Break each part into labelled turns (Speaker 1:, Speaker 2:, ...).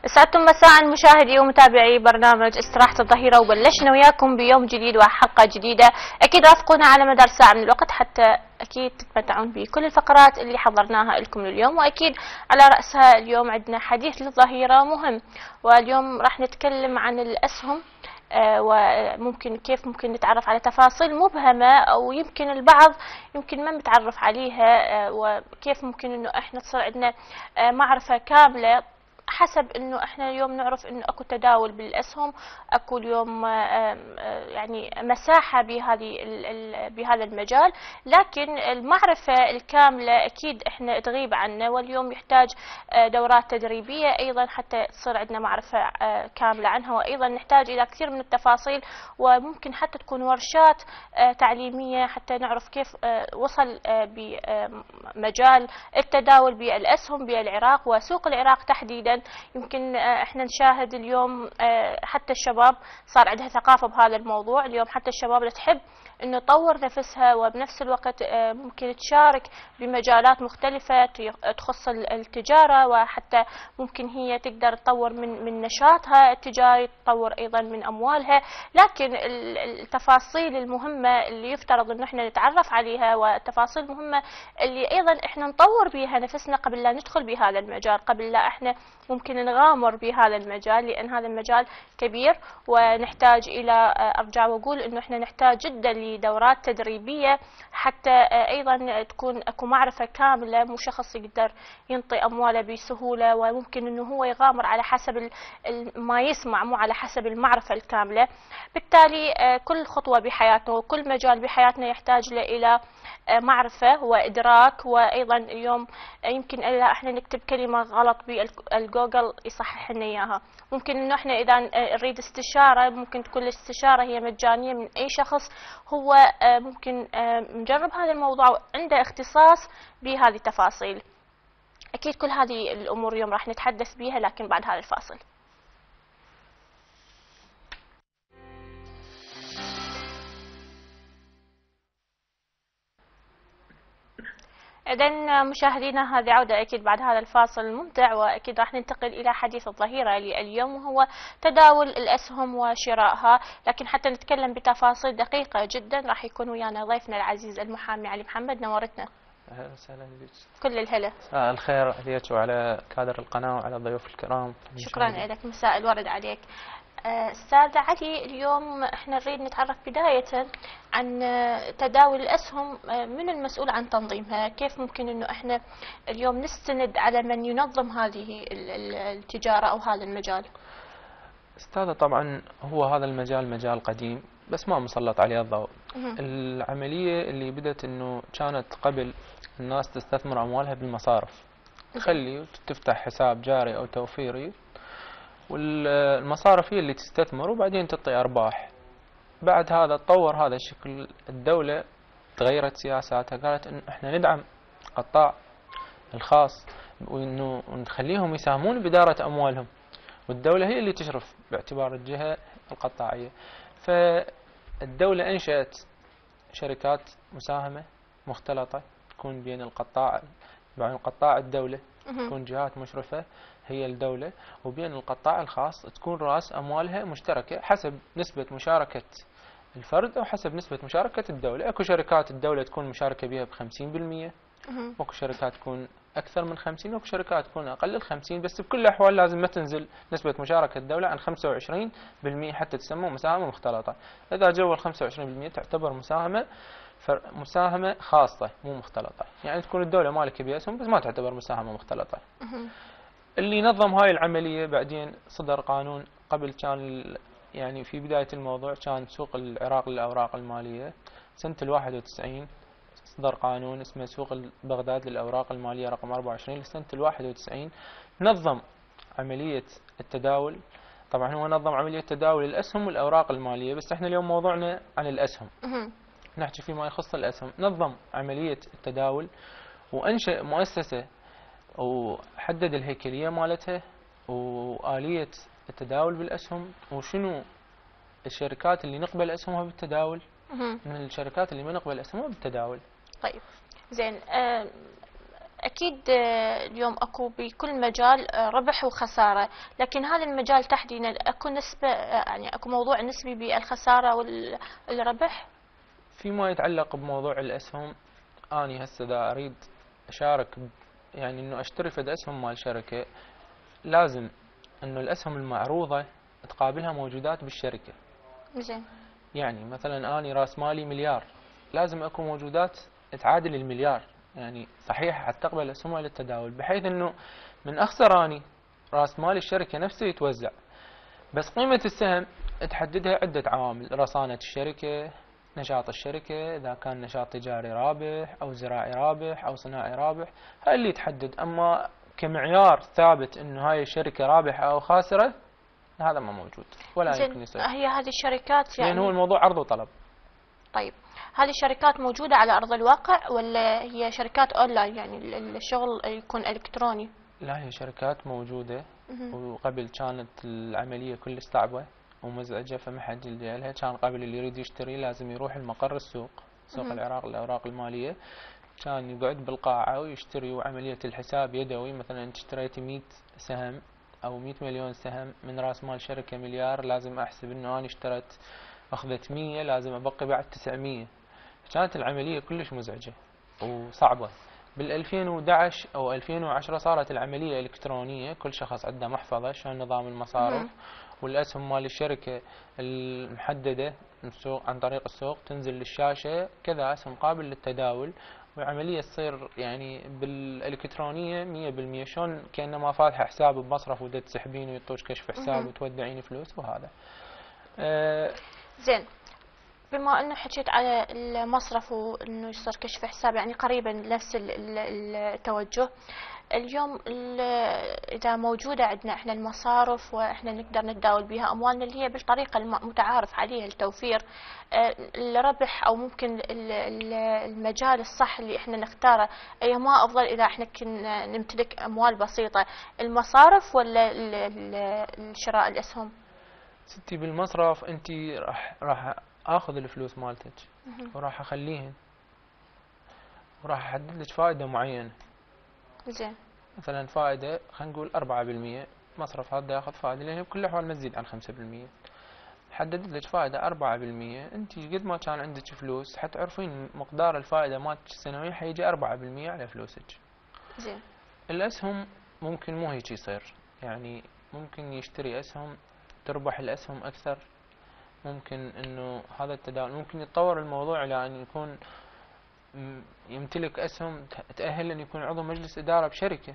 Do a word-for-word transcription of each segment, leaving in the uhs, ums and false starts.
Speaker 1: سعدتم مساء مشاهدي ومتابعي برنامج استراحة الظهيرة، وبلشنا وياكم بيوم جديد وحلقة جديدة. أكيد رافقونا على مدار ساعة من الوقت حتى أكيد تتمتعون بكل الفقرات اللي حضرناها لكم اليوم، وأكيد على رأسها اليوم عندنا حديث للظهيرة مهم، واليوم راح نتكلم عن الأسهم. آه وممكن كيف ممكن نتعرف على تفاصيل مبهمة أو يمكن البعض يمكن ما متعرف عليها، آه وكيف ممكن إنه إحنا تصير عندنا آه معرفة كاملة حسب انه احنا اليوم نعرف انه اكو تداول بالاسهم، اكو اليوم يعني مساحه بهذه بهذا المجال، لكن المعرفه الكامله اكيد احنا تغيب عنا، واليوم يحتاج دورات تدريبيه ايضا حتى تصير عندنا معرفه كامله عنها، وايضا نحتاج الى كثير من التفاصيل، وممكن حتى تكون ورشات تعليميه حتى نعرف كيف وصل بمجال التداول بالاسهم بالعراق وسوق العراق تحديدا. يمكن احنا نشاهد اليوم حتى الشباب صار عندها ثقافة بهذا الموضوع، اليوم حتى الشباب اللي تحب انه تطور نفسها وبنفس الوقت ممكن تشارك بمجالات مختلفة تخص التجارة، وحتى ممكن هي تقدر تطور من من نشاطها التجاري، تطور ايضا من اموالها، لكن التفاصيل المهمة اللي يفترض انه احنا نتعرف عليها والتفاصيل المهمة اللي ايضا احنا نطور بها نفسنا قبل لا ندخل بهذا المجال، قبل لا احنا ممكن نغامر بهذا المجال، لأن هذا المجال كبير ونحتاج إلى أرجع وأقول إنه إحنا نحتاج جدا لدورات تدريبية حتى أيضا تكون أكو معرفة كاملة، مو شخص يقدر ينطي أمواله بسهولة وممكن إنه هو يغامر على حسب ما يسمع مو على حسب المعرفة الكاملة. بالتالي كل خطوة بحياتنا وكل مجال بحياتنا يحتاج إلى معرفة وإدراك، وأيضا اليوم يمكن إذا احنا نكتب كلمة غلط بالجوجل يصحح لنا إياها، ممكن إنه احنا إذا نريد استشارة ممكن تكون الاستشارة هي مجانية من أي شخص هو ممكن مجرب هذا الموضوع وعنده اختصاص بهذه التفاصيل. أكيد كل هذه الأمور اليوم راح نتحدث بها، لكن بعد هذا الفاصل. إذن مشاهدينا هذه عودة أكيد بعد هذا الفاصل الممتع، وأكيد راح ننتقل إلى حديث الظهيرة لليوم وهو تداول الأسهم وشرائها، لكن حتى نتكلم بتفاصيل دقيقة جدا راح يكون ويانا ضيفنا العزيز المحامي علي محمد. نورتنا.
Speaker 2: اهلا وسهلا بك.
Speaker 1: كل الهلا.
Speaker 2: مساء الخير عليك وعلى كادر القناة وعلى الضيوف الكرام.
Speaker 1: شكرا لك، مساء الورد عليك. أستاذ علي، اليوم احنا نريد نتعرف بداية عن تداول الأسهم، من المسؤول عن تنظيمها؟ كيف ممكن انه احنا اليوم نستند على من ينظم هذه التجارة او هذا المجال؟
Speaker 2: استاذة طبعا هو هذا المجال مجال قديم بس ما مسلط عليه الضوء. العملية اللي بدت انه كانت قبل الناس تستثمر اموالها بالمصارف، تخلي تفتح حساب جاري او توفيري، والمصارف هي اللي تستثمر وبعدين تعطي أرباح. بعد هذا تطور هذا الشكل، الدولة تغيرت سياساتها، قالت إنه إحنا ندعم القطاع الخاص وإنه نخليهم يساهمون بإدارة أموالهم، والدولة هي اللي تشرف باعتبار الجهة القطاعية. فالدولة أنشأت شركات مساهمة مختلطة تكون بين القطاع بين القطاع الدولة، تكون جهات مشرفة هي الدولة، وبين القطاع الخاص تكون رأس أموالها مشتركة حسب نسبة مشاركة الفرد أو حسب نسبة مشاركة الدولة. أكو شركات الدولة تكون مشاركة بها بخمسين بالمئة، وأكو شركات تكون أكثر من خمسين، وأكو شركات تكون أقل من خمسين، بس بكل الأحوال لازم ما تنزل نسبة مشاركة الدولة عن خمسة وعشرين بالمئة حتى تسمى مساهمة مختلطة. إذا جو ال خمسة وعشرين بالمئة تعتبر مساهمة مساهمة خاصة مو مختلطة، يعني تكون الدولة مالكة بأسهم بس ما تعتبر مساهمة مختلطة. اللي نظم هاي العملية بعدين صدر قانون، قبل كان يعني في بداية الموضوع كان سوق العراق للأوراق المالية، سنة الواحد وتسعين صدر قانون اسمه سوق بغداد للأوراق المالية رقم أربعة وعشرين لسنة الواحد وتسعين، نظم عملية التداول. طبعا هو نظم عملية تداول الأسهم والأوراق المالية، بس احنا اليوم موضوعنا عن الأسهم، نحكي فيما يخص الأسهم. نظم عملية التداول وأنشأ مؤسسة وحدد الهيكلية مالتها وآلية التداول بالأسهم، وشنو الشركات اللي نقبل أسهمها بالتداول من الشركات اللي ما نقبل أسهمها بالتداول.
Speaker 1: طيب زين، اكيد آه، اليوم اكو بكل مجال آه، ربح وخساره، لكن هذا المجال تحديدا اكو نسبه آه، يعني اكو موضوع نسبي بالخساره والربح؟
Speaker 2: فيما يتعلق بموضوع الأسهم، أني هسه دا أريد أشارك ب- يعني إنه أشتري فد أسهم مال شركة، لازم إنه الأسهم المعروضة تقابلها موجودات بالشركة.
Speaker 1: زين.
Speaker 2: يعني مثلا أني راس مالي مليار، لازم أكو موجودات تعادل المليار، يعني صحيح حتقبل أسهمها للتداول، بحيث إنه من أخسر أني راس مال الشركة نفسه يتوزع. بس قيمة السهم تحددها عدة عوامل: رصانة الشركة، نشاط الشركة، إذا كان نشاط تجاري رابح أو زراعي رابح أو صناعي رابح، هاي اللي تحدد. أما كمعيار ثابت إنه هاي الشركة رابحة أو خاسرة، هذا ما موجود ولا
Speaker 1: زين،
Speaker 2: يمكن يصير،
Speaker 1: هي هذه الشركات
Speaker 2: لأن هو
Speaker 1: يعني.
Speaker 2: الموضوع عرض وطلب.
Speaker 1: طيب، هذه الشركات موجودة على أرض الواقع ولا هي شركات أونلاين، يعني ال- الشغل يكون إلكتروني؟
Speaker 2: لا، هي شركات موجودة،
Speaker 1: مهم.
Speaker 2: وقبل كانت العملية كلش صعبة ومزعجة، فما حد يلجأ لها. كان قبل اللي يريد يشتري لازم يروح المقر السوق، سوق
Speaker 1: مهم.
Speaker 2: العراق للأوراق المالية، كان يقعد بالقاعة ويشتري، وعملية الحساب يدوي. مثلا انت اشتريتي مئة سهم أو مئة مليون سهم من رأس مال شركة مليار، لازم أحسب إنه أنا اشتريت أخذت مية، لازم أبقي بعد تسعمية. كانت العملية كلش مزعجة وصعبة. بال ألفين وأحد عشر أو ألفين وعشرة صارت العملية إلكترونية، كل شخص عنده محفظة شلون نظام المصارف،
Speaker 1: مهم.
Speaker 2: والأسهم مال الشركة المحددة من السوق عن طريق السوق تنزل للشاشة، كذا أسهم قابل للتداول، والعملية تصير يعني بالإلكترونية مية بالمية، شلون كأنما فاتحة حساب بمصرف ودت تسحبين ويعطوش كشف حساب
Speaker 1: مهم.
Speaker 2: وتودعين فلوس وهذا. أه
Speaker 1: زين، بما انه حكيت على المصرف وانه يصير كشف حساب، يعني قريبا نفس ال- ال- التوجه. اليوم ال- اذا موجوده عندنا احنا المصارف واحنا نقدر نتداول بها اموالنا اللي هي بالطريقه المتعارف عليها التوفير، آه، الربح او ممكن ال- ال- المجال الصح اللي احنا نختاره، اي ما افضل اذا احنا كنا نمتلك اموال بسيطه، المصارف ولا ال- ال- شراء الاسهم؟
Speaker 2: ستي بالمصرف انت راح راح اخذ الفلوس مالتك
Speaker 1: مهم.
Speaker 2: وراح اخليهن، وراح احدد لك فائدة معينة.
Speaker 1: زين.
Speaker 2: مثلا فائدة خلينا نقول أربعة بالمية، مصرف هذا ياخذ فائدة لأنه بكل الأحوال ما تزيد عن خمسة بالمية. حددت لك فائدة أربعة بالمية، أنت قد ما كان عندك فلوس حتعرفين مقدار الفائدة مالتك السنوية حيجي أربعة بالمية على فلوسك.
Speaker 1: زين.
Speaker 2: الأسهم ممكن مو هيك يصير، يعني ممكن يشتري أسهم تربح الأسهم أكثر، ممكن انه هذا التداول ممكن يتطور الموضوع الى ان يكون م- يمتلك اسهم ت- تأهل ان يكون عضو مجلس ادارة بشركة،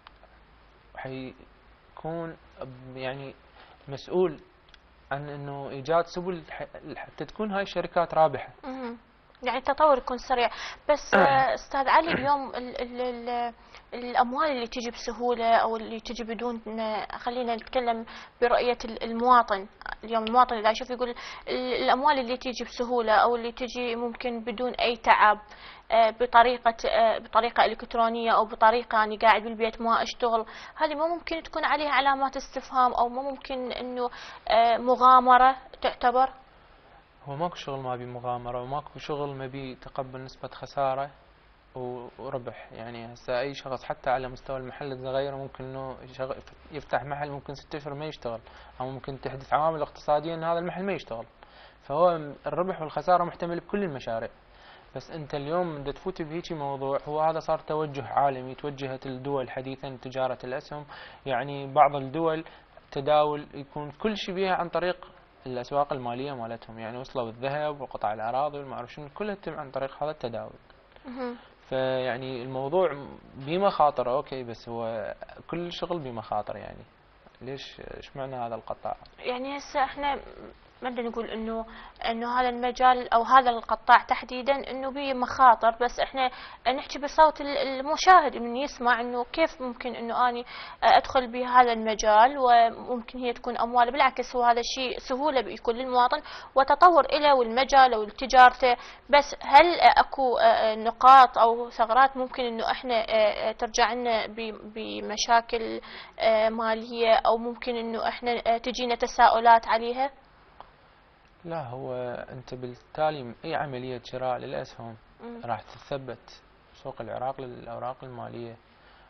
Speaker 2: وحيكون ب- يعني مسؤول عن انه ايجاد سبل ح- حتى تكون هاي الشركات رابحة.
Speaker 1: مهم. يعني التطور يكون سريع. بس آه، استاذ علي، اليوم ال ال ال الاموال اللي تجي بسهوله او اللي تجي بدون، خلينا نتكلم برؤيه ال- المواطن. اليوم المواطن اذا يشوف يقول ال- الاموال اللي تجي بسهوله او اللي تجي ممكن بدون اي تعب، آه، بطريقه آه، بطريقه الكترونيه او بطريقه اني قاعد بالبيت ما اشتغل، هذه ما ممكن تكون عليها علامات استفهام، او ما ممكن انه آه، مغامره تعتبر؟
Speaker 2: هو ماكو شغل ما بي مغامرة، وماكو شغل ما بي تقبل نسبة خسارة و- وربح. يعني هسه اي شخص حتى على مستوى المحل الصغير ممكن انه يشغل- يفتح محل ممكن ستة اشهر ما يشتغل، او ممكن تحدث عوامل اقتصادية ان هذا المحل ما يشتغل. فهو م- الربح والخسارة محتمل بكل المشاريع. بس انت اليوم بدك تفوت بهيجي موضوع، هو هذا صار توجه عالمي، توجهت الدول حديثا لتجارة الاسهم. يعني بعض الدول تداول يكون كل شيء بيها عن طريق الاسواق المالية مالتهم، يعني وصلوا الذهب وقطع الاراضي والما اعرف شنو كلها تتم عن طريق هذا التداول.
Speaker 1: مهم.
Speaker 2: فيعني الموضوع بمخاطر اوكي، بس هو كل شغل بمخاطر. يعني ليش ايش معنى هذا القطاع؟
Speaker 1: يعني هسه احنا ما بدنا نقول انه انه هذا المجال او هذا القطاع تحديدا انه به مخاطر، بس احنا نحكي بصوت ال- المشاهد من يسمع انه كيف ممكن انه اني ادخل بهذا المجال وممكن هي تكون اموال. بالعكس، هو هذا الشيء سهوله بيكون للمواطن وتطور له والمجال او تجارته. بس هل اكو نقاط او ثغرات ممكن انه احنا ترجع لنا ب- بمشاكل ماليه، او ممكن انه احنا تجينا تساؤلات عليها؟
Speaker 2: لا، هو انت بالتالي اي عملية شراء للاسهم
Speaker 1: مم.
Speaker 2: راح تثبت سوق العراق للاوراق المالية.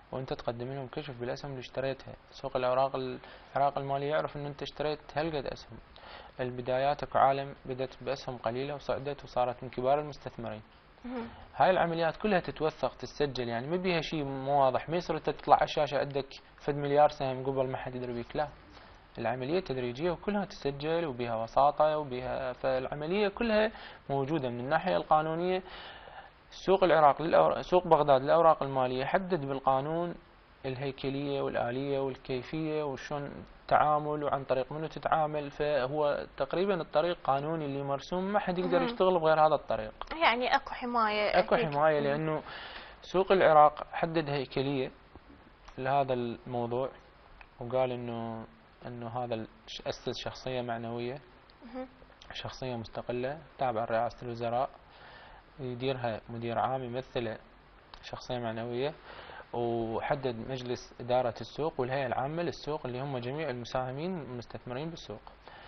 Speaker 2: وانت تقدم لهم كشف بالاسهم اللي اشتريتها. سوق الاوراق العراق الماليه يعرف ان انت اشتريت هالقد اسهم. البدايات اكو عالم بدت باسهم قليله وصعدت وصارت من كبار المستثمرين. هاي العمليات كلها تتوثق تتسجل، يعني ما بيها شيء مو واضح. ما يصير انت تطلع على الشاشه عندك فد مليار سهم قبل ما حد يدري بيك، لا، العمليه تدريجيه وكلها تسجل وبها وساطه وبها، فالعمليه كلها موجوده من الناحيه القانونيه. سوق العراق للأوراق، سوق بغداد للأوراق المالية حدد بالقانون الهيكلية والآلية والكيفية وشون التعامل وعن طريق منو تتعامل، فهو تقريبا الطريق قانوني اللي مرسوم، ما حد يقدر يشتغل بغير هذا الطريق.
Speaker 1: يعني اكو حماية.
Speaker 2: اكو حماية لأنه سوق العراق حدد هيكلية لهذا الموضوع، وقال انه انه هذا أسس شخصية معنوية، شخصية مستقلة تابعة لرئاسة الوزراء، يديرها مدير عام يمثله شخصية معنوية، وحدد مجلس إدارة السوق والهيئة العامة للسوق اللي هم جميع المساهمين المستثمرين بالسوق.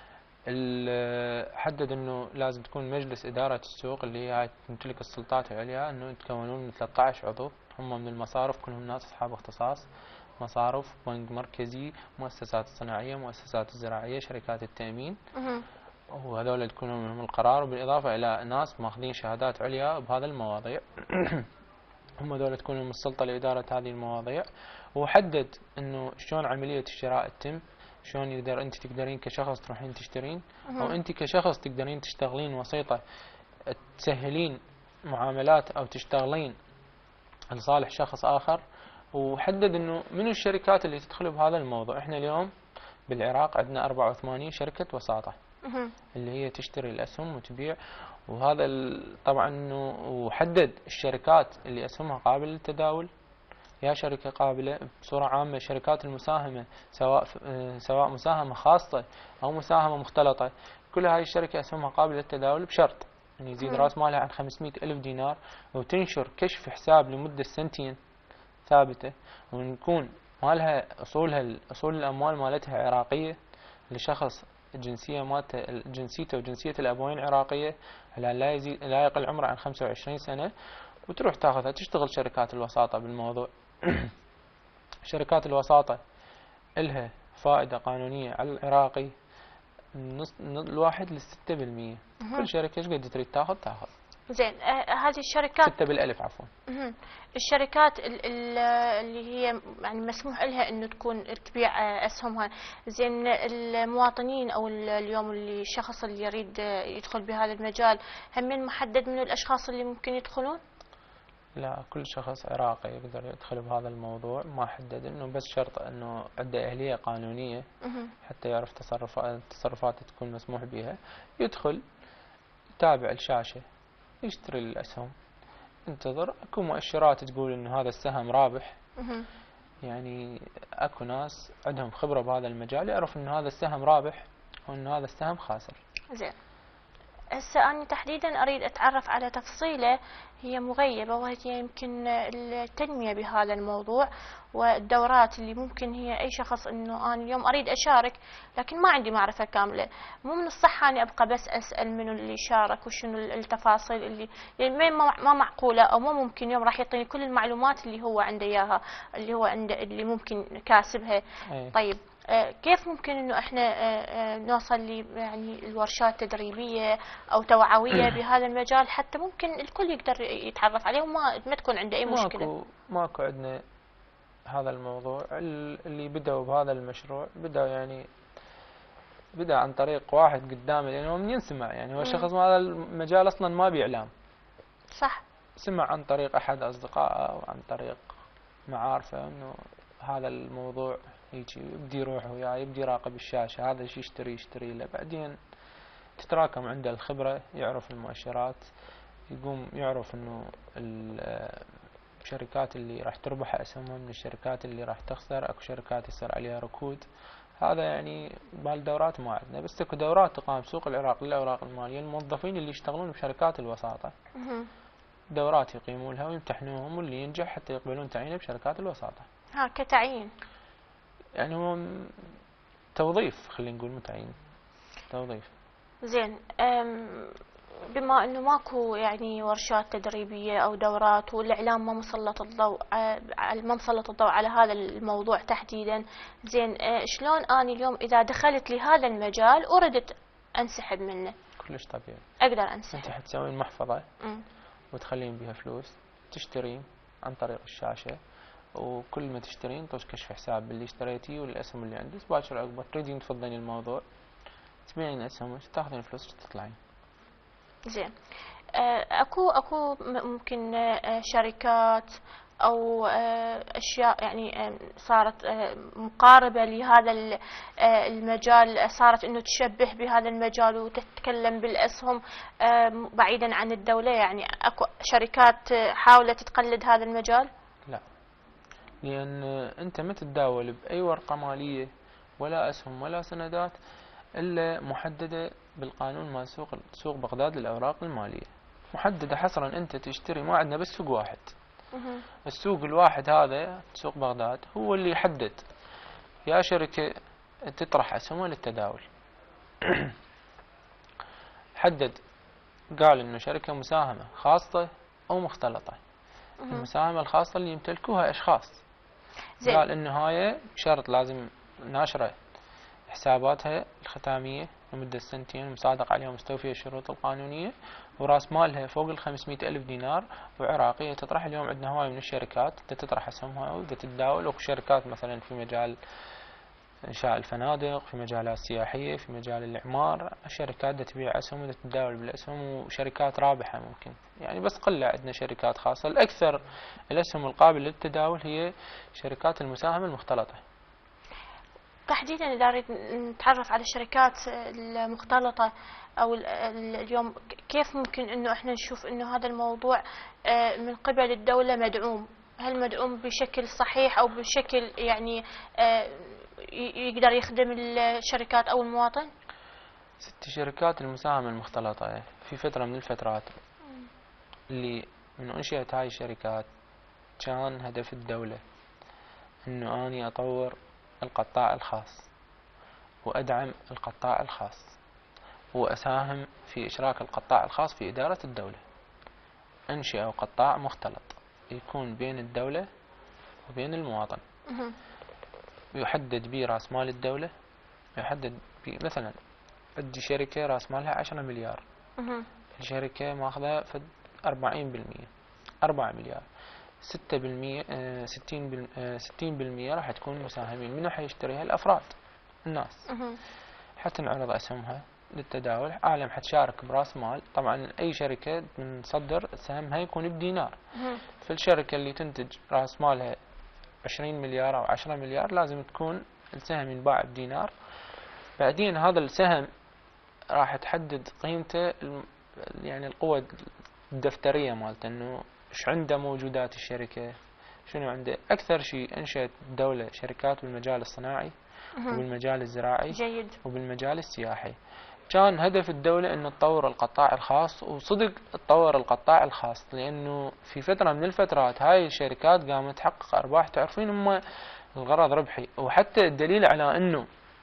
Speaker 2: حدد انه لازم تكون مجلس إدارة السوق اللي هي تمتلك السلطات العليا انه يتكونون من ثلاثة عشر عضو، هم من المصارف كلهم ناس اصحاب اختصاص، مصارف، بنك مركزي، مؤسسات الصناعية، مؤسسات الزراعية، شركات التأمين، وهذول يكونون منهم القرار، وبالإضافة إلى ناس ماخذين شهادات عليا بهذا المواضيع. هم هذول تكون من السلطة لإدارة هذه المواضيع. وحدد إنه شلون عملية الشراء تتم، شلون يقدر أنت تقدرين كشخص تروحين تشترين، أو أنت كشخص تقدرين تشتغلين وسيطة تسهلين معاملات أو تشتغلين لصالح شخص آخر. وحدد إنه منو الشركات اللي تدخل بهذا الموضوع. إحنا اليوم بالعراق عندنا أربعة وثمانين شركة وساطة اللي هي تشتري الأسهم وتبيع، وهذا طبعا انه وحدد الشركات اللي اسهمها قابله للتداول، يا شركه قابله بصوره عامه. شركات المساهمه سواء سواء مساهمه خاصه او مساهمه مختلطه، كل هاي الشركه اسهمها قابله للتداول بشرط ان يزيد راس مالها عن خمسمئة ألف دينار، وتنشر كشف حساب لمده سنتين ثابته، ويكون مالها اصولها اصول الاموال مالتها عراقيه لشخص الجنسية مالته جنسيته وجنسية الأبوين عراقية، على لا يزيد لا يقل عمره عن خمسة وعشرين سنة، وتروح تاخذها تشتغل شركات الوساطة بالموضوع. شركات الوساطة إلها فائدة قانونية على العراقي نص الواحد للستة بالمية. كل شركة ايش قد تريد تاخذ تاخذ.
Speaker 1: زين آه هذه الشركات
Speaker 2: ستة بالألف عفوا.
Speaker 1: الشركات ال ال اللي هي يعني مسموح لها انه تكون تبيع آه اسهمها، زين المواطنين او اليوم اللي الشخص اللي يريد يدخل بهذا المجال هم من محدد من الاشخاص اللي ممكن يدخلون؟
Speaker 2: لا، كل شخص عراقي يقدر يدخل بهذا الموضوع، ما حدد انه بس شرط انه عنده اهلية قانونية حتى يعرف تصرفات التصرفات تكون مسموح بها. يدخل يتابع الشاشة يشتري الأسهم، انتظر اكو مؤشرات تقول انه هذا السهم رابح. يعني اكو ناس عندهم خبرة بهذا المجال يعرف انه هذا السهم رابح وانه هذا السهم خاسر.
Speaker 1: زين هسه أنا تحديدا أريد أتعرف على تفصيلة هي مغيبة، وهي يمكن التنمية بهذا الموضوع والدورات اللي ممكن هي أي شخص إنه أنا اليوم أريد أشارك لكن ما عندي معرفة كاملة. مو من الصحة أني أبقى بس أسأل منو اللي شارك وشنو التفاصيل اللي يعني ما معقولة أو مو ممكن يوم راح يعطيني كل المعلومات اللي هو عنده إياها اللي هو عنده اللي ممكن كاسبها.
Speaker 2: أي.
Speaker 1: طيب كيف ممكن انه احنا نوصل ل يعني الورشات تدريبيه او توعويه بهذا المجال حتى ممكن الكل يقدر يتعرف عليه وما ما تكون عنده اي مشكله؟
Speaker 2: ماكو ماكو عندنا هذا الموضوع. اللي بدأوا بهذا المشروع بدأوا يعني بدأ عن طريق واحد قدامه لانه من ينسمع يعني هو الشخص هذا المجال اصلا ما بيعلام.
Speaker 1: صح.
Speaker 2: سمع عن طريق احد اصدقائه او عن طريق معارفه انه هذا الموضوع يجي يبدي يروح وياه يبدي يراقب الشاشة، هذا شي يشتري يشتري له، بعدين تتراكم عنده الخبرة، يعرف المؤشرات، يقوم يعرف انه الشركات اللي راح تربح اسهمها من الشركات اللي راح تخسر، اكو شركات يصير عليها ركود. هذا يعني بهالدورات ما عندنا، بس اكو دورات تقام بسوق العراق للاوراق المالية الموظفين اللي يشتغلون بشركات الوساطة. دورات يقيمون لها ويمتحنوهم واللي ينجح حتى يقبلون تعيينه بشركات الوساطة.
Speaker 1: ها كتعيين
Speaker 2: يعني هو توظيف، خلينا نقول مو تعيين، توظيف.
Speaker 1: زين بما انه ماكو يعني ورشات تدريبيه او دورات والاعلام ما مسلط الضوء على ما مسلط الضوء على هذا الموضوع تحديدا، زين آه، شلون اني اليوم اذا دخلت لهذا المجال وردت انسحب منه؟
Speaker 2: كلش طبيعي.
Speaker 1: اقدر انسحب.
Speaker 2: انت حتسوين محفظه
Speaker 1: مم.
Speaker 2: وتخلين بها فلوس، تشترين عن طريق الشاشه، وكل ما تشترين طوش كشف حساب باللي اشتريتيه والاسهم اللي عندك، باكر عقبه تريدين تفضلين الموضوع تبيعين اسهمك تاخذين فلوسك تطلعين.
Speaker 1: زين آه، اكو اكو م- ممكن آه، شركات او آه، اشياء يعني آه، صارت آه، مقاربه لهذا ال- آه، المجال، آه، صارت انه تشبه بهذا المجال وتتكلم بالاسهم آه، بعيدا عن الدوله، يعني اكو شركات آه، حاولت تقلد هذا المجال؟
Speaker 2: لا، لان انت ما تتداول باي ورقه ماليه ولا اسهم ولا سندات الا محدده بالقانون مال سوق سوق بغداد للاوراق الماليه، محدده حصرا. انت تشتري، ما عندنا بس سوق واحد،
Speaker 1: مهم.
Speaker 2: السوق الواحد هذا سوق بغداد هو اللي يحدد يا شركه تطرح اسهمها للتداول. حدد قال انه شركه مساهمه خاصه او مختلطه.
Speaker 1: مهم.
Speaker 2: المساهمه الخاصه اللي يمتلكوها اشخاص،
Speaker 1: زين.
Speaker 2: قال انه هاي شرط لازم ناشره حساباتها الختاميه لمده سنتين مصادق عليها مستوفيه الشروط القانونيه، وراس مالها فوق ال خمسمئة ألف دينار، وعراقيه تطرح. اليوم عندنا هواي من الشركات تطرح اسهمها وتتداول، اكو شركات مثلا في مجال انشاء الفنادق، في مجالات سياحيه، في مجال الاعمار، الشركات تبيع اسهم وتتداول بالاسهم، وشركات رابحه ممكن يعني، بس قله عندنا شركات خاصه. الاكثر الاسهم القابله للتداول هي شركات المساهمه المختلطه.
Speaker 1: تحديدا اذا نريد نتعرف على الشركات المختلطه او ال- ال- اليوم كيف ممكن انه احنا نشوف انه هذا الموضوع آه، من قبل الدوله مدعوم؟ هل مدعوم بشكل صحيح او بشكل يعني آه، ي- يقدر يخدم الشركات او المواطن؟
Speaker 2: ست شركات المساهمة المختلطة في فترة من الفترات اللي من أنشئت هاي الشركات كان هدف الدولة إنه أني أطور القطاع الخاص وأدعم القطاع الخاص وأساهم في إشراك القطاع الخاص في إدارة الدولة. أنشئوا قطاع مختلط يكون بين الدولة وبين المواطن،
Speaker 1: مهم.
Speaker 2: يحدد به رأس مال الدولة، يحدد به مثلا عندي شركة رأس مالها عشرة مليار،
Speaker 1: مهم.
Speaker 2: الشركة ماخذة فد أربعين بالمية، أربعة مليار، ستة بالمية آه، ستين بال آه، ستين بالمية راح تكون مساهمين. منو حيشتريها؟ الأفراد، الناس.
Speaker 1: مهم.
Speaker 2: حتى نعرض أسهمها للتداول، عالم حتشارك برأس مال. طبعا أي شركة من تصدر سهمها يكون بدينار،
Speaker 1: مهم.
Speaker 2: فالشركة اللي تنتج رأس مالها عشرين مليار أو عشرة مليار لازم تكون السهم ينباع بدينار. بعدين هذا السهم راح تحدد قيمته الم- يعني القوة الدفترية مالته، انه ايش عنده موجودات الشركة، شنو عنده. اكثر شيء انشأت الدولة شركات بالمجال الصناعي
Speaker 1: مهم.
Speaker 2: وبالمجال الزراعي
Speaker 1: جيد.
Speaker 2: وبالمجال السياحي. كان هدف الدولة انه تطور القطاع الخاص، وصدق تطور القطاع الخاص، لانه في فترة من الفترات هاي الشركات قامت تحقق ارباح، تعرفين هم الغرض ربحي. وحتى الدليل على انه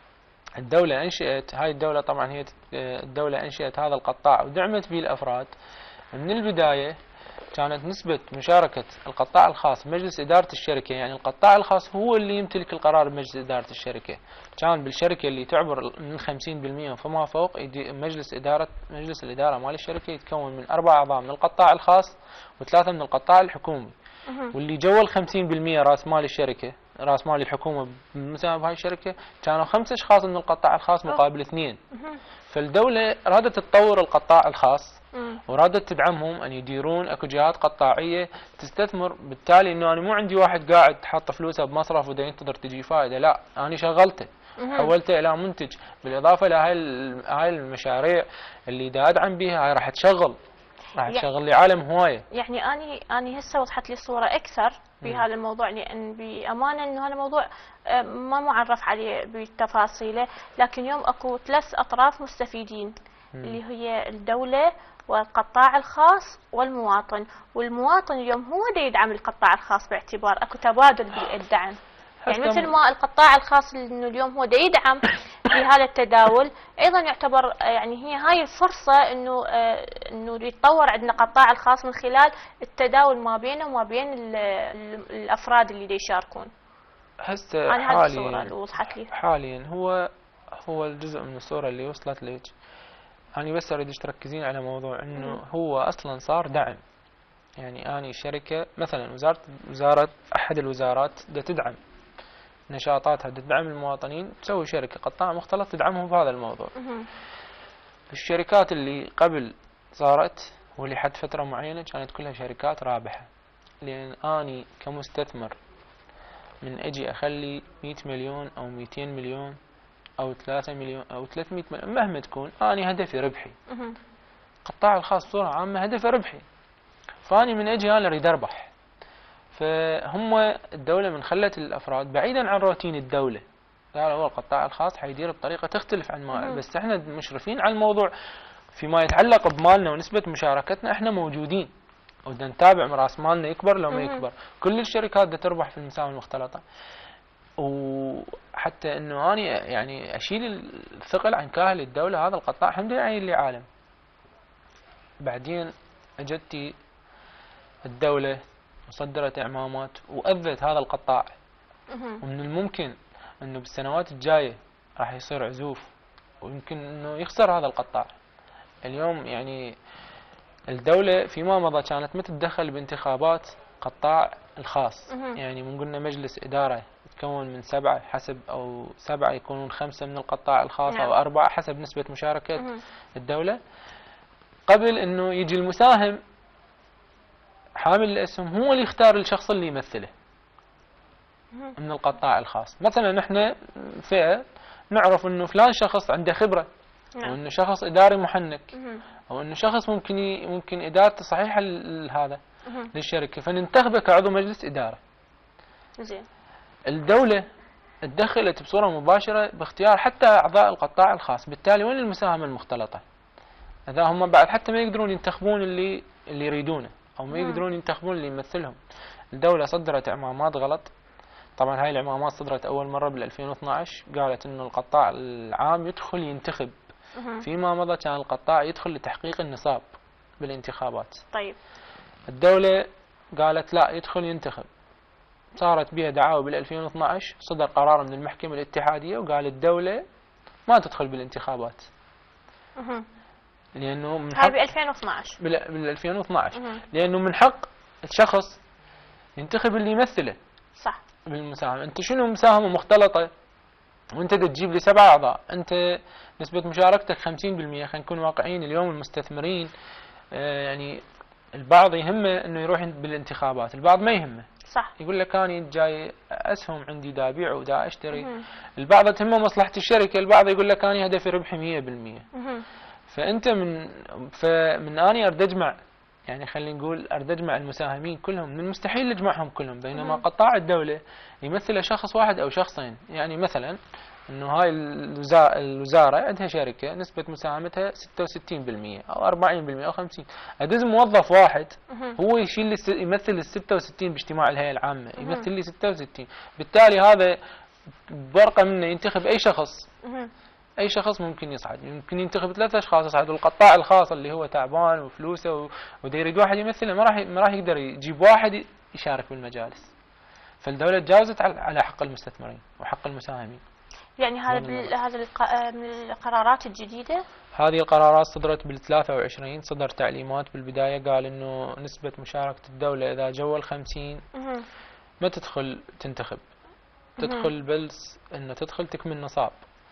Speaker 2: الدولة أنشئت هاي الدولة، طبعا هي الدولة أنشئت هذا القطاع ودعمت به الأفراد من البداية. كانت نسبة مشاركة القطاع الخاص بمجلس إدارة الشركة، يعني القطاع الخاص هو اللي يمتلك القرار بمجلس إدارة الشركة. كان بالشركة اللي تعبر من خمسين بالمئة فما فوق، مجلس إدارة مجلس الإدارة مال الشركة يتكون من أربع أعضاء من القطاع الخاص وثلاثة من القطاع الحكومي.
Speaker 1: مهم.
Speaker 2: واللي جوا ال خمسين بالمئة راس مال الشركة، راس مال الحكومة بالمساهمة بهاي الشركة، كانوا خمس أشخاص من القطاع الخاص مقابل اثنين.
Speaker 1: مهم.
Speaker 2: فالدولة رادت تطور القطاع الخاص
Speaker 1: مم.
Speaker 2: ورادت تدعمهم أن يديرون أكو جهات قطاعية تستثمر. بالتالي إنه أنا مو عندي واحد قاعد حاط فلوسه بمصرف ودا ينتظر تجي فائدة، لا، أنا شغلته
Speaker 1: مهم.
Speaker 2: حولته إلى منتج. بالإضافة لهاي ال- هاي المشاريع اللي دا أدعم بها، هاي راح تشغل راح
Speaker 1: يعني-
Speaker 2: تشغل لي عالم هواية.
Speaker 1: يعني اني اني هسه وضحت لي صوره اكثر بهذا الموضوع، لان بامانه انه هذا الموضوع آه، ما معرف عليه بتفاصيله، لكن يوم اكو ثلاث اطراف مستفيدين اللي هي الدوله والقطاع الخاص والمواطن، والمواطن اليوم هو اللي يدعم القطاع الخاص باعتبار اكو تبادل بالدعم. يعني
Speaker 2: حتى
Speaker 1: مثل ما القطاع الخاص انه اليوم هو دا يدعم في هذا التداول ايضا يعتبر آه، يعني هي هاي الفرصه انه آه، انه يتطور عندنا قطاع الخاص من خلال التداول ما بينه وما بين ال- ال- الافراد اللي دي يشاركون.
Speaker 2: هسه
Speaker 1: انا هذه الصوره
Speaker 2: حاليا
Speaker 1: اللي وضحت لي.
Speaker 2: حاليا هو هو الجزء من الصورة اللي وصلت لك. أنا بس أريدك تركزين على موضوع إنه
Speaker 1: مم.
Speaker 2: هو أصلا صار دعم. يعني أني شركة مثلا وزارة وزارة أحد الوزارات دا تدعم نشاطاتها، دا تدعم المواطنين، تسوي شركة قطاع مختلط تدعمهم بهذا الموضوع.
Speaker 1: مهم.
Speaker 2: الشركات اللي قبل صارت واللي حد فترة معينة كانت كلها شركات رابحة، لأن أني كمستثمر من أجي أخلي مئة مليون أو مئتين مليون أو ثلاثة مليون أو ثلاثمئة مليون مهما تكون، أني هدفي ربحي.
Speaker 1: مهم.
Speaker 2: القطاع الخاص بصورة عامة هدفه ربحي، فاني من اجي انا اريد اربح. فهم الدولة من خلت الافراد بعيدا عن روتين الدولة، قالوا هو القطاع الخاص حيدير بطريقة تختلف عن ما،
Speaker 1: مهم.
Speaker 2: بس احنا مشرفين على الموضوع فيما يتعلق بمالنا ونسبة مشاركتنا، احنا موجودين وبدنا نتابع راس مالنا يكبر لو ما
Speaker 1: مهم.
Speaker 2: يكبر. كل الشركات بدها تربح في المساهمة المختلطة، وحتى انه اني يعني اشيل الثقل عن كاهل الدولة، هذا القطاع الحمد لله عين لي عالم. بعدين اجتي الدولة وصدرت إعمامات وأذت هذا القطاع،
Speaker 1: مهم.
Speaker 2: ومن الممكن أنه بالسنوات الجاية راح يصير عزوف ويمكن أنه يخسر هذا القطاع. اليوم يعني الدولة فيما مضى كانت ما تتدخل بانتخابات قطاع الخاص،
Speaker 1: مهم.
Speaker 2: يعني من قلنا مجلس إدارة يتكون من سبعة حسب، أو سبعة يكونون خمسة من القطاع الخاص
Speaker 1: نعم.
Speaker 2: أو أربعة حسب نسبة مشاركة
Speaker 1: مهم.
Speaker 2: الدولة، قبل أنه يجي المساهم حامل الاسهم هو اللي يختار الشخص اللي يمثله
Speaker 1: مهم.
Speaker 2: من القطاع الخاص. مثلا نحن فئة نعرف انه فلان شخص عنده خبرة، او
Speaker 1: نعم.
Speaker 2: انه شخص اداري محنك،
Speaker 1: مهم.
Speaker 2: او انه شخص ممكن ي... ممكن ادارته صحيحة لهذا
Speaker 1: مهم.
Speaker 2: للشركة، فننتخبه كعضو مجلس ادارة.
Speaker 1: زين.
Speaker 2: الدولة تدخلت بصورة مباشرة باختيار حتى اعضاء القطاع الخاص، بالتالي وين المساهمة المختلطة؟ اذا هم بعد حتى ما يقدرون ينتخبون اللي اللي يريدونه، او ما
Speaker 1: مم.
Speaker 2: يقدرون ينتخبون اللي يمثلهم. الدولة صدرت اعمامات غلط. طبعا هاي الاعمامات صدرت اول مرة بال ألفين واثنعش، قالت انه القطاع العام يدخل ينتخب،
Speaker 1: مهم.
Speaker 2: فيما مضى كان القطاع يدخل لتحقيق النصاب بالانتخابات.
Speaker 1: طيب.
Speaker 2: الدولة قالت لا، يدخل ينتخب. صارت بها دعاوى بال ألفين واثنعش، صدر قرار من المحكمة الاتحادية وقال الدولة ما تدخل بالانتخابات،
Speaker 1: مهم.
Speaker 2: لانه من
Speaker 1: هاي
Speaker 2: حق
Speaker 1: ب ألفين واثنعش.
Speaker 2: بال بال ألفين واثنعش،
Speaker 1: مهم.
Speaker 2: لانه من حق الشخص ينتخب اللي يمثله
Speaker 1: صح.
Speaker 2: بالمساهمة. انت شنو مساهمة مختلطة وانت تجيب لي سبع اعضاء، انت نسبة مشاركتك خمسين بالمئة. خلينا نكون واقعيين، اليوم المستثمرين آه يعني البعض يهمه انه يروح بالانتخابات، البعض ما يهمه،
Speaker 1: صح.
Speaker 2: يقول لك انا جاي اسهم عندي دا ابيع ودا اشتري.
Speaker 1: مهم.
Speaker 2: البعض تهمه مصلحة الشركة، البعض يقول لك انا هدفي ربحي مئة بالمئة.
Speaker 1: مهم.
Speaker 2: فانت من فمن اني اريد اجمع، يعني خلينا نقول اريد اجمع المساهمين كلهم، من المستحيل اجمعهم كلهم، بينما
Speaker 1: مهم.
Speaker 2: قطاع الدولة يمثل شخص واحد او شخصين. يعني مثلا انه هاي الوزا- الوزارة عندها شركة نسبة مساهمتها ستة وستين بالمئة او أربعين بالمئة او خمسين، ادز موظف واحد
Speaker 1: مهم.
Speaker 2: هو يشيل الس- يمثل ال ستة وستين باجتماع الهيئة العامة،
Speaker 1: مهم.
Speaker 2: يمثل لي ستة وستين، بالتالي هذا برقة منه ينتخب اي شخص.
Speaker 1: مهم.
Speaker 2: اي شخص ممكن يصعد، يمكن ينتخب ثلاثة اشخاص يصعدوا. القطاع الخاص اللي هو تعبان وفلوسه و- ودا يريد واحد يمثله، ما راح ما راح يقدر يجيب واحد يشارك بالمجالس. فالدولة تجاوزت على على حق المستثمرين وحق المساهمين.
Speaker 1: يعني هذا
Speaker 2: من
Speaker 1: بال- هذا الق- من القرارات الجديدة.
Speaker 2: هذه القرارات صدرت بالثلاثة وعشرين، صدر تعليمات بالبداية قال انه نسبة مشاركة الدولة اذا جوا الخمسين
Speaker 1: مهم.
Speaker 2: ما تدخل تنتخب،
Speaker 1: مهم.
Speaker 2: تدخل بلس انه تدخل تكمل نصاب.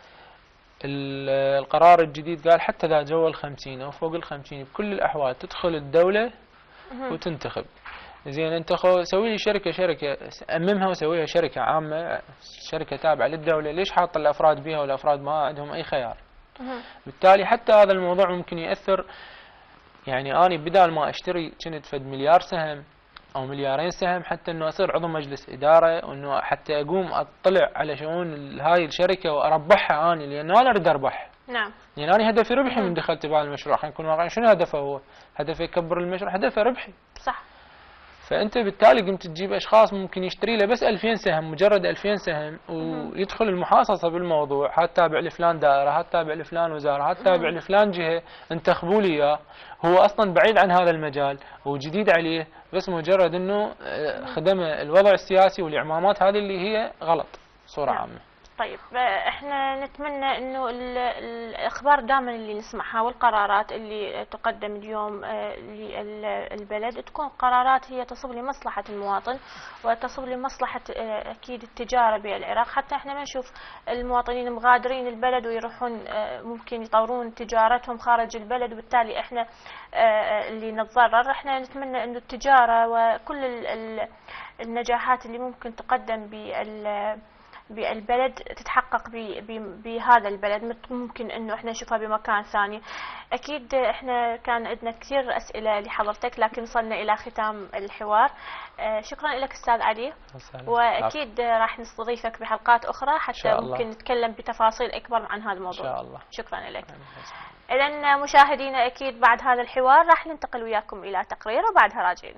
Speaker 2: ال- القرار الجديد قال حتى اذا جوا الخمسين او فوق الخمسين بكل الاحوال تدخل الدولة
Speaker 1: مهم.
Speaker 2: وتنتخب. زين انت خو سوي لي شركة شركة اممها وسويها شركة عامة، شركة تابعة للدولة، ليش حاط الافراد بيها والافراد ما عندهم اي خيار؟
Speaker 1: مهم.
Speaker 2: بالتالي حتى هذا الموضوع ممكن يأثر. يعني أنا بدال ما أشتري كنت فد مليار سهم أو مليارين سهم حتى إنه أصير عضو مجلس إدارة، وإنه حتى أقوم أطلع على شؤون ال- هاي الشركة وأربحها أنا، لأن أنا أريد أربح.
Speaker 1: نعم.
Speaker 2: لأن أنا هدفي ربحي
Speaker 1: مم.
Speaker 2: من دخلت بهذا المشروع. خلينا نكون واقعيين، شنو هدفه هو؟ هدفه يكبر المشروع، هدفه ربحي.
Speaker 1: صح.
Speaker 2: فانت بالتالي قمت تجيب اشخاص ممكن يشتري له بس ألفين سهم، مجرد ألفين سهم، ويدخل المحاصصه بالموضوع، هات تابع لفلان دائره، هات تابع لفلان وزاره، هات تابع لفلان جهه، انتخبوا لي اياه. هو اصلا بعيد عن هذا المجال وجديد عليه، بس مجرد انه خدم الوضع السياسي والاعمامات هذه اللي هي غلط بصوره
Speaker 1: نعم.
Speaker 2: عامه.
Speaker 1: طيب احنا نتمنى انه ال- الاخبار دائما اللي نسمعها والقرارات اللي تقدم اليوم آه، للبلد تكون قرارات هي تصب لمصلحة المواطن وتصب لمصلحة آه، اكيد التجارة بالعراق، حتى احنا ما نشوف المواطنين مغادرين البلد ويروحون آه، ممكن يطورون تجارتهم خارج البلد، وبالتالي احنا آه، اللي نتضرر. احنا نتمنى انه التجارة وكل ال- ال- النجاحات اللي ممكن تقدم بال بالبلد تتحقق بهذا البلد، ممكن انه احنا نشوفها بمكان ثاني. اكيد احنا كان عندنا كثير اسئله لحضرتك لكن وصلنا الى ختام الحوار. شكرا لك استاذ علي، واكيد راح نستضيفك بحلقات اخرى حتى ممكن نتكلم بتفاصيل اكبر عن هذا الموضوع ان شاء الله. شكرا لك. اذا مشاهدينا اكيد بعد هذا الحوار راح ننتقل وياكم الى تقرير وبعدها راجعين.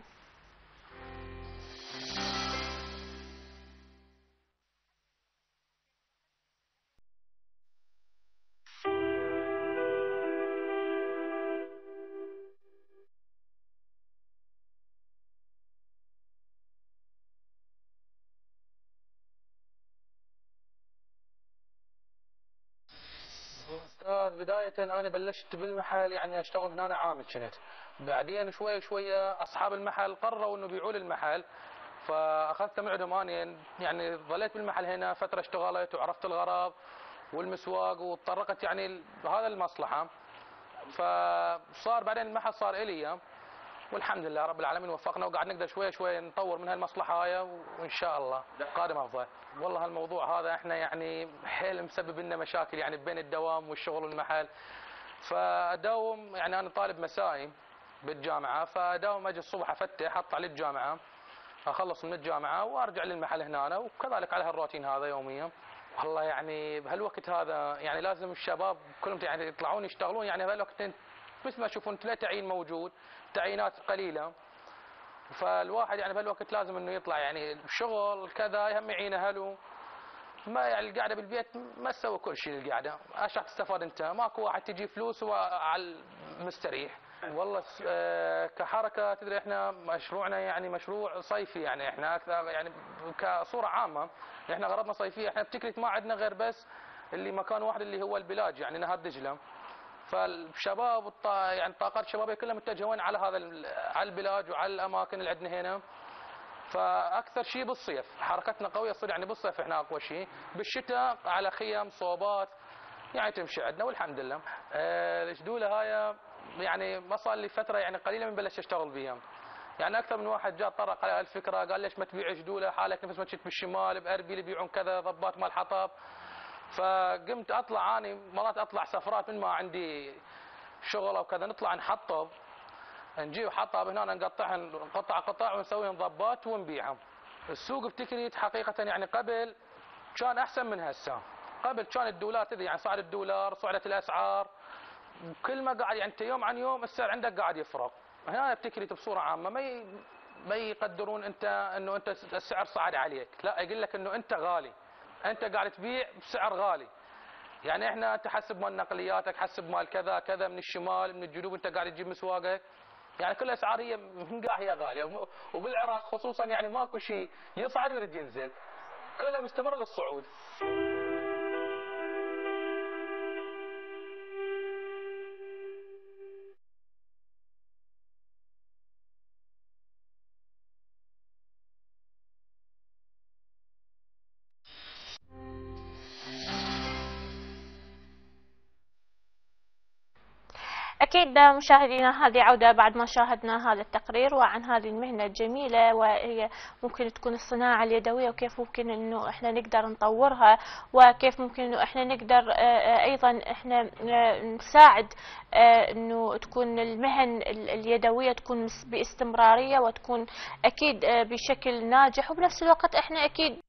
Speaker 3: أستاذ بداية أنا بلشت بالمحل يعني أشتغل هنا عامل كنت، بعدين شوي شوية أصحاب المحل قرروا إنه يبيعوا لي المحل، فأخذت معهم أنا يعني ظليت بالمحل هنا فترة اشتغلت وعرفت الغرض والمسواق وتطرقت يعني بهذا المصلحة، فصار بعدين المحل صار إلي والحمد لله رب العالمين وفقنا وقاعد نقدر شوي شوي نطور من هالمصلحة هاي وإن شاء الله قادم أفضل. والله هالموضوع هذا احنا يعني حيل مسبب لنا مشاكل يعني بين الدوام والشغل والمحل، فاداوم يعني انا طالب مسائي بالجامعه، فاداوم اجي الصبح افتح اطلع للجامعه اخلص من الجامعه وارجع للمحل هنا وكذلك على هالروتين هذا يوميا. والله يعني بهالوقت هذا يعني لازم الشباب كلهم يعني يطلعون يشتغلون، يعني بهالوقت مثل ما تشوفون لا تعيين موجود، تعيينات قليله، فالواحد يعني بهالوقت لازم انه يطلع يعني بشغل كذا يهم يعين اهله. ما يعني القعده بالبيت ما تسوي كل شيء، القعده ايش راح تستفاد انت؟ ماكو واحد تجي فلوس وعلى المستريح. والله كحركه تدري احنا مشروعنا يعني مشروع صيفي، يعني احنا اكثر يعني كصوره عامه احنا غرضنا صيفيه، احنا بتكليت ما عندنا غير بس اللي مكان واحد اللي هو البلاج يعني نهر دجله، فالشباب يعني الطاقات الشبابيه كلها متجهين على هذا على البلاج وعلى الاماكن اللي عندنا هنا، فاكثر شيء بالصيف حركتنا قويه تصير يعني بالصيف احنا اقوى شيء، بالشتاء على خيم صوبات يعني تمشي عندنا والحمد لله. الجدوله هاي يعني ما صار لي فتره يعني قليله من بلش اشتغل بيها، يعني اكثر من واحد جاء طرق على الفكره قال ليش ما تبيع جدوله حالك نفس ما كنت بالشمال باربيل يبيعون كذا ضبات مال حطب، فقمت اطلع اني مرات اطلع سفرات من ما عندي شغل او كذا نطلع نحطب، نجيب حطب هنا نقطعهن قطع قطع ونسويهم ضبات ونبيعهم. السوق بتكريت حقيقة يعني قبل كان أحسن من هسه، قبل كان الدولار تدري يعني صعد الدولار صعدت الأسعار كل ما قاعد يعني أنت يوم عن يوم السعر عندك قاعد يفرق، هنا بتكريت بصورة عامة ما ي... ما يقدرون أنت أنه أنت السعر صعد عليك، لا يقول لك أنه أنت غالي، أنت قاعد تبيع بسعر غالي، يعني احنا انت حسب مال نقلياتك حسب مال كذا كذا من الشمال من الجنوب انت قاعد تجيب مسواقك، يعني كل الاسعار هي من قاع هي غاليه، وبالعراق خصوصا يعني ماكو شيء يصعد ويرد ينزل، كلها مستمر للصعود.
Speaker 1: أكيد مشاهدينا هذه عودة بعد ما شاهدنا هذا التقرير وعن هذه المهنة الجميلة، وهي ممكن تكون الصناعة اليدوية وكيف ممكن إنه إحنا نقدر نطورها، وكيف ممكن إنه إحنا نقدر أيضا إحنا نساعد إنه تكون المهن اليدوية تكون باستمرارية وتكون أكيد بشكل ناجح، وبنفس الوقت إحنا أكيد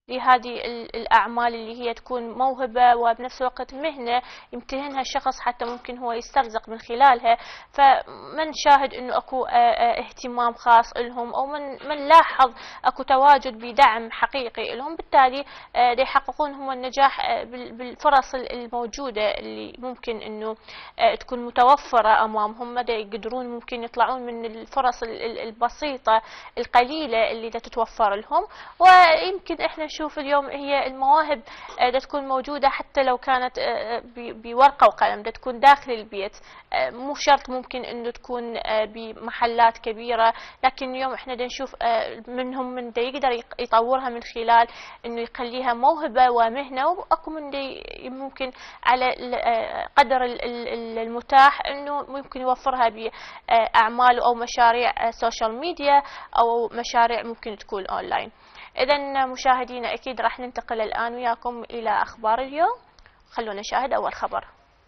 Speaker 1: لهذه الأعمال اللي هي تكون موهبة وبنفس الوقت مهنة يمتهنها الشخص حتى ممكن هو يسترزق من خلالها. فمن شاهد أنه أكو اهتمام خاص لهم، أو من من لاحظ أكو تواجد بدعم حقيقي لهم، بالتالي يحققون هم النجاح بالفرص الموجودة اللي ممكن أنه تكون متوفرة أمامهم، مدى يقدرون ممكن يطلعون من الفرص البسيطة القليلة اللي تتوفر لهم. ويمكن إحنا نشوف اليوم هي المواهب دا تكون موجودة حتى لو كانت بورقة وقلم، دا تكون داخل البيت، مو شرط ممكن انه تكون بمحلات كبيرة، لكن اليوم احنا دا نشوف منهم من دا يقدر يطورها من خلال انه يخليها موهبة ومهنة، واكو من دا ممكن على قدر المتاح انه ممكن يوفرها باعمال او مشاريع سوشيال ميديا او مشاريع ممكن تكون اونلاين. إذا مشاهدينا أكيد راح ننتقل الآن وياكم إلى أخبار اليوم. خلونا نشاهد أول خبر.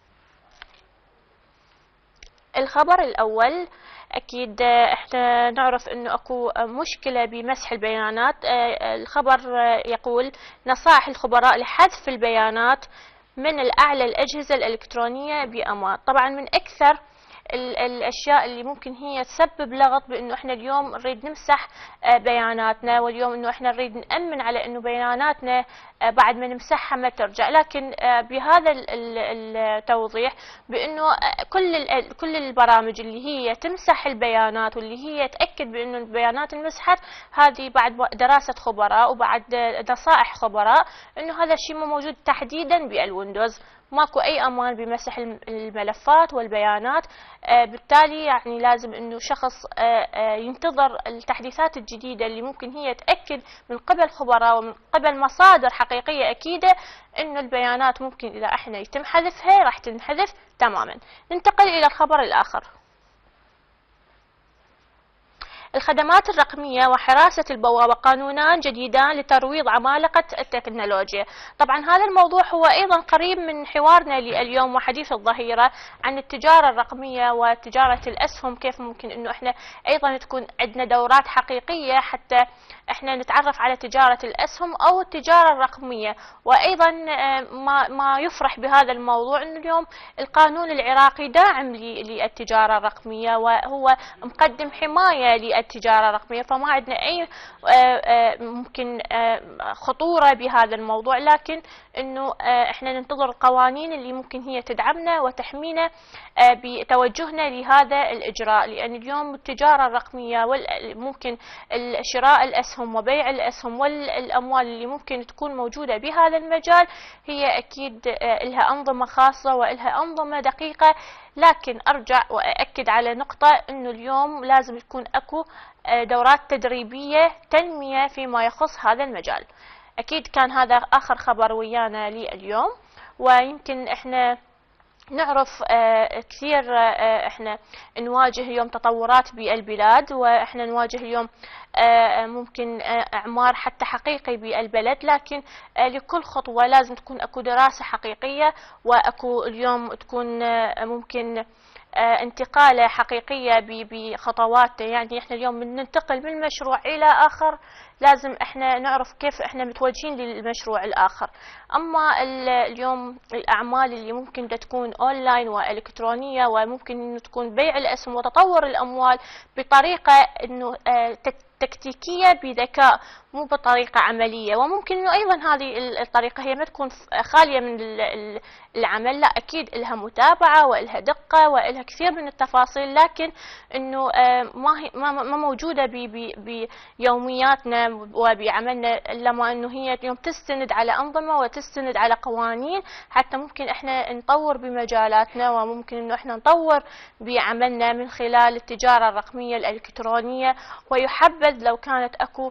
Speaker 1: الخبر الأول أكيد إحنا نعرف أنه أكو مشكلة بمسح البيانات. الخبر يقول نصائح الخبراء لحذف البيانات من الأعلى الأجهزة الإلكترونية بأمان. طبعا من أكثر الاشياء اللي ممكن هي تسبب لغط بانه احنا اليوم نريد نمسح بياناتنا، واليوم انه احنا نريد نامن على انه بياناتنا بعد ما نمسحها ما ترجع. لكن بهذا التوضيح بانه كل كل البرامج اللي هي تمسح البيانات واللي هي تاكد بانه البيانات انمسحت، هذه بعد دراسه خبراء وبعد نصائح خبراء انه هذا الشيء مو موجود تحديدا بالويندوز. ماكو اي امان بمسح الملفات والبيانات. آه بالتالي يعني لازم انه شخص آه آه ينتظر التحديثات الجديدة اللي ممكن هي تأكد من قبل خبراء ومن قبل مصادر حقيقية أكيدة انه البيانات ممكن اذا احنا يتم حذفها راح تنحذف تماما. ننتقل الى الخبر الاخر. الخدمات الرقمية وحراسة البوابة قانونان جديدان لترويض عمالقة التكنولوجيا. طبعا هذا الموضوع هو أيضا قريب من حوارنا لليوم وحديث الظهيرة عن التجارة الرقمية وتجارة الأسهم، كيف ممكن أنه إحنا أيضا تكون عندنا دورات حقيقية حتى إحنا نتعرف على تجارة الأسهم أو التجارة الرقمية. وأيضا ما ما يفرح بهذا الموضوع أنه اليوم القانون العراقي داعم للتجارة الرقمية وهو مقدم حماية للتجارة الرقمية، فما عندنا أي ممكن خطورة بهذا الموضوع، لكن أنه إحنا ننتظر القوانين اللي ممكن هي تدعمنا وتحمينا بتوجهنا لهذا الإجراء. لأن اليوم التجارة الرقمية وممكن شراء الأسهم وبيع الأسهم والأموال اللي ممكن تكون موجودة بهذا المجال هي أكيد لها أنظمة خاصة ولها أنظمة دقيقة. لكن أرجع وأأكد على نقطة أنه اليوم لازم يكون أكو دورات تدريبية تنمية فيما يخص هذا المجال. أكيد كان هذا آخر خبر ويانا لليوم. ويمكن إحنا نعرف آه كثير آه احنا نواجه اليوم تطورات بالبلاد، واحنا نواجه اليوم آه ممكن آه اعمار حتى حقيقي بالبلد، لكن آه لكل خطوة لازم تكون اكو دراسة حقيقية واكو اليوم تكون آه ممكن آه انتقالة حقيقية بخطوات. يعني احنا اليوم بننتقل من مشروع الى اخر لازم احنا نعرف كيف احنا متوجهين للمشروع الاخر. اما اليوم الاعمال اللي ممكن تكون اونلاين والكترونيه وممكن انه تكون بيع الاسهم وتطور الاموال بطريقه انه اه تكتيكيه بذكاء مو بطريقه عمليه، وممكن انه ايضا هذه الطريقه هي ما تكون خاليه من العمل، لا اكيد لها متابعه والها دقه والها كثير من التفاصيل، لكن انه ما هي ما موجوده بيومياتنا وبعملنا لما انه هي اليوم تستند على انظمه وتستند على قوانين حتى ممكن احنا نطور بمجالاتنا وممكن انه احنا نطور بعملنا من خلال التجاره الرقميه الالكترونيه. ويحبذ لو كانت اكو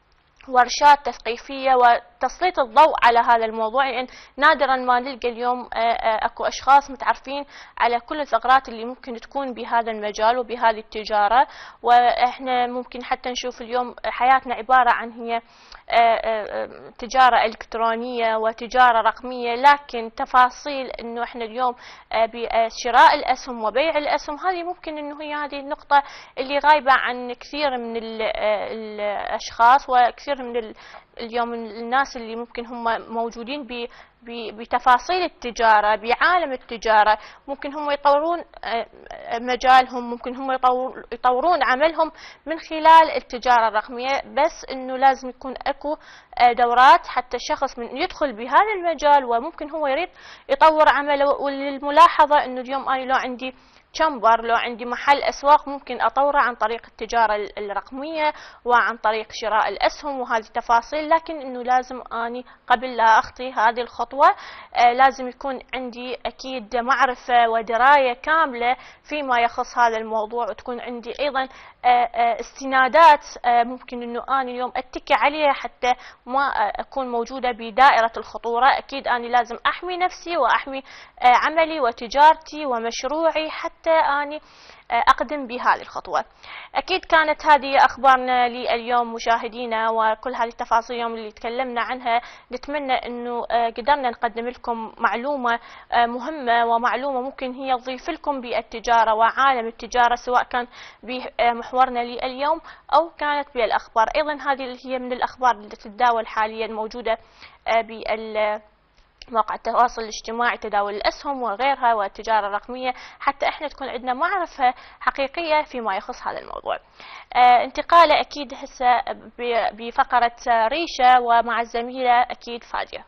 Speaker 1: ورشات تثقيفية وتسليط الضوء على هذا الموضوع، لأن يعني نادرا ما نلقى اليوم أكو أشخاص متعرفين على كل الثغرات اللي ممكن تكون بهذا المجال وبهذه التجارة. وإحنا ممكن حتى نشوف اليوم حياتنا عبارة عن هي تجارة إلكترونية وتجارة رقمية، لكن تفاصيل إنه إحنا اليوم بشراء الأسهم وبيع الأسهم هذه ممكن إنه هي هذه النقطة اللي غايبة عن كثير من الأشخاص وكثير كثير من ال... اليوم الناس اللي ممكن هم موجودين ب... بتفاصيل التجارة، بعالم التجارة، ممكن هم يطورون مجالهم، ممكن هم يطورون عملهم من خلال التجارة الرقمية، بس انه لازم يكون اكو دورات حتى الشخص من يدخل بهذا المجال وممكن هو يريد يطور عمله. والملاحظة انه اليوم انا لو عندي تشامبر، لو عندي محل أسواق، ممكن أطوره عن طريق التجارة الرقمية وعن طريق شراء الأسهم وهذه التفاصيل. لكن إنه لازم أني قبل لا أخطي هذه الخطوة آه لازم يكون عندي أكيد معرفة ودراية كاملة فيما يخص هذا الموضوع، وتكون عندي أيضا آه آه استنادات آه ممكن إنه أنا اليوم أتكي عليها حتى ما آه أكون موجودة بدائرة الخطورة. أكيد أنا لازم أحمي نفسي وأحمي آه عملي وتجارتي ومشروعي حتى حتى أني أقدم بهذه الخطوة. أكيد كانت هذه أخبارنا لليوم مشاهدينا، وكل هذه التفاصيل اليوم اللي تكلمنا عنها نتمنى أنه قدرنا نقدم لكم معلومة مهمة ومعلومة ممكن هي تضيف لكم بالتجارة وعالم التجارة، سواء كان بمحورنا لليوم أو كانت بالأخبار. أيضا هذه هي من الأخبار اللي تتداول حاليا موجودة بال مواقع التواصل الاجتماعي، تداول الأسهم وغيرها والتجارة الرقمية، حتى احنا تكون عندنا معرفة حقيقية فيما يخص هذا الموضوع. آه انتقال أكيد هسه بفقرة ريشة ومع الزميلة أكيد فادية.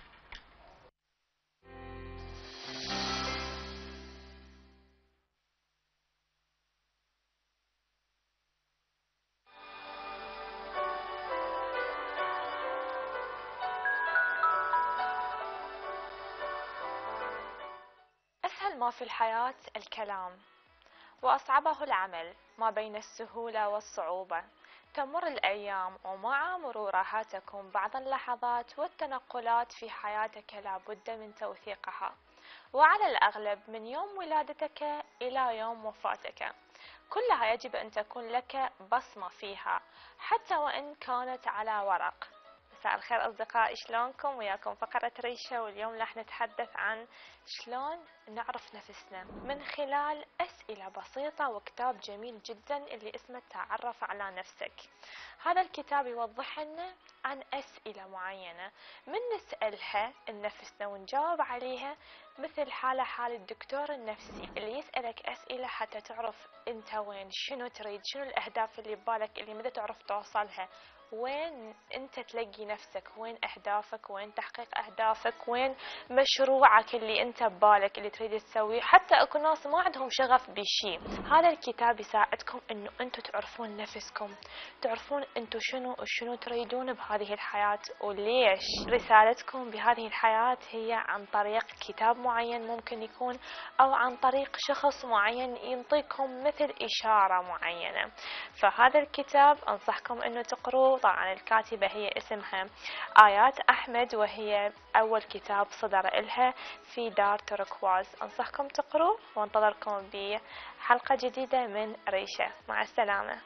Speaker 4: ما في الحياة الكلام، وأصعبه العمل ما بين السهولة والصعوبة. تمر الأيام ومع مرورها تكون بعض اللحظات والتنقلات في حياتك لابد من توثيقها، وعلى الأغلب من يوم ولادتك إلى يوم وفاتك، كلها يجب أن تكون لك بصمة فيها حتى وإن كانت على ورق. مساء الخير أصدقائي، شلونكم؟ وياكم فقرة ريشة، واليوم راح نتحدث عن شلون نعرف نفسنا من خلال أسئلة بسيطة وكتاب جميل جدا اللي اسمه تعرف على نفسك. هذا الكتاب يوضح لنا عن أسئلة معينة من نسألها لنفسنا ونجاوب عليها، مثل حالة حال الدكتور النفسي اللي يسألك أسئلة حتى تعرف أنت وين، شنو تريد، شنو الأهداف اللي ببالك اللي متى تعرف توصلها، وين انت تلاقي نفسك، وين اهدافك، وين تحقيق اهدافك، وين مشروعك اللي انت ببالك اللي تريد تسويه. حتى اكو ناس ما عندهم شغف بشيء، هذا الكتاب يساعدكم انه انتم تعرفون نفسكم، تعرفون انتم شنو وشنو تريدون بهذه الحياة وليش. رسالتكم بهذه الحياة هي عن طريق كتاب معين ممكن يكون، او عن طريق شخص معين ينطيكم مثل اشارة معينة. فهذا الكتاب انصحكم انه تقروه. طبعا الكاتبة هي اسمها آيات أحمد، وهي أول كتاب صدر إلها في دار تركواز. أنصحكم تقروه، وانتظركم بحلقة جديدة من ريشة. مع السلامة.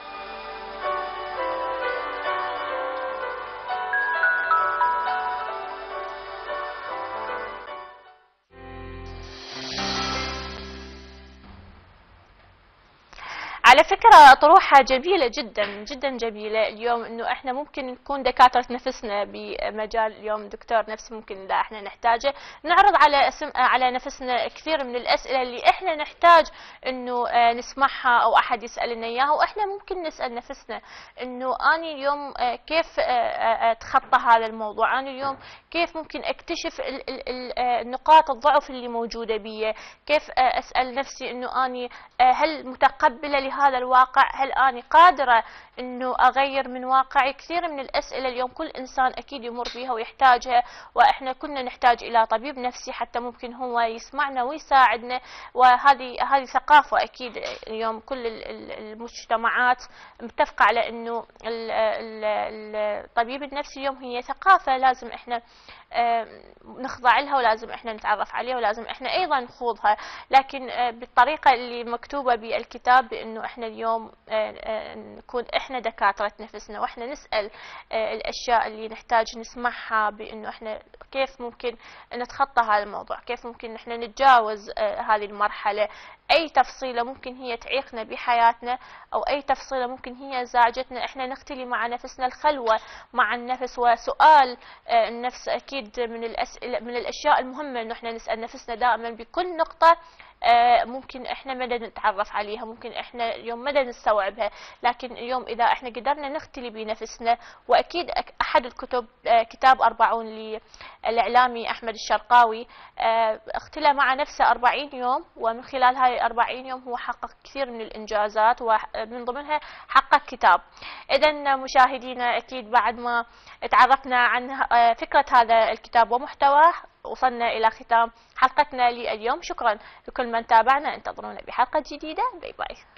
Speaker 1: على فكرة أطروحة جميلة جدا جدا جميلة اليوم، انه احنا ممكن نكون دكاترة نفسنا بمجال اليوم دكتور نفسي ممكن لا احنا نحتاجه، نعرض على اسم على نفسنا كثير من الأسئلة اللي احنا نحتاج انه نسمعها او احد يسألنا اياها، واحنا ممكن نسأل نفسنا انه اني اليوم كيف اتخطى هذا الموضوع، اني اليوم كيف ممكن اكتشف النقاط الضعف اللي موجودة بي، كيف اسأل نفسي انه اني هل متقبلة لهذا الواقع، هل أنا قادرة أنه أغير من واقعي. كثير من الأسئلة اليوم كل إنسان أكيد يمر بها ويحتاجها، وإحنا كنا نحتاج إلى طبيب نفسي حتى ممكن هو يسمعنا ويساعدنا، وهذه هذه ثقافة أكيد اليوم كل المجتمعات متفقة على أنه الطبيب النفسي اليوم هي ثقافة لازم إحنا نخضع لها، ولازم إحنا نتعرف عليها، ولازم إحنا أيضا نخوضها، لكن بالطريقة اللي مكتوبة بالكتاب بأنه احنا اليوم نكون احنا دكاترة نفسنا، واحنا نسأل الاشياء اللي نحتاج نسمعها، بانه احنا كيف ممكن نتخطى هذا الموضوع، كيف ممكن احنا نتجاوز هذه المرحلة، اي تفصيلة ممكن هي تعيقنا بحياتنا او اي تفصيلة ممكن هي زعجتنا، احنا نختلي مع نفسنا. الخلوة مع النفس وسؤال النفس اكيد من الاسئلة من الاشياء المهمة، انه احنا نسأل نفسنا دائما بكل نقطة ممكن احنا مدى نتعرف عليها، ممكن احنا اليوم مدى نستوعبها. لكن اليوم اذا احنا قدرنا نختلي بنفسنا، واكيد احد الكتب كتاب أربعون للاعلامي احمد الشرقاوي اختلى مع نفسه أربعين يوم، ومن خلال هاي الأربعين يوم هو حقق كثير من الانجازات، ومن ضمنها حقق كتاب. اذا مشاهدينا اكيد بعد ما تعرفنا عن فكرة هذا الكتاب ومحتواه، وصلنا إلى ختام حلقتنا لليوم. شكرا لكل من تابعنا، انتظرونا بحلقة جديدة. باي باي.